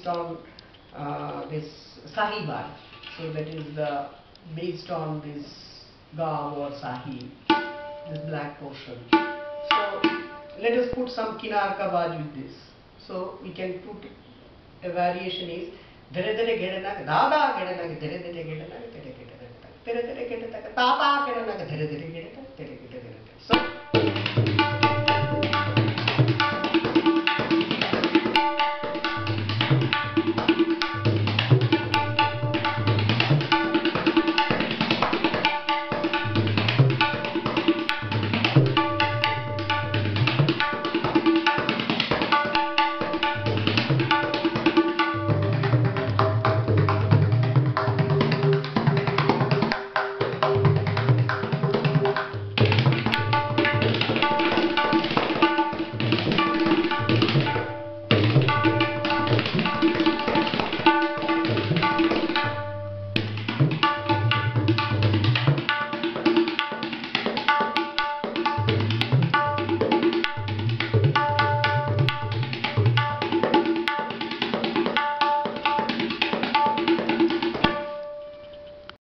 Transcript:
based on this Sahiwal. So that is the based on this Gav or Sahi, this black portion. So let us put some Kinar ka Baj with this. So we can put a variation is Dere dere gede nak dada gede nak dere dere gede nak dere gede nak dere dere gede nak tata gede nak dere dere gede nak dere gede nak. So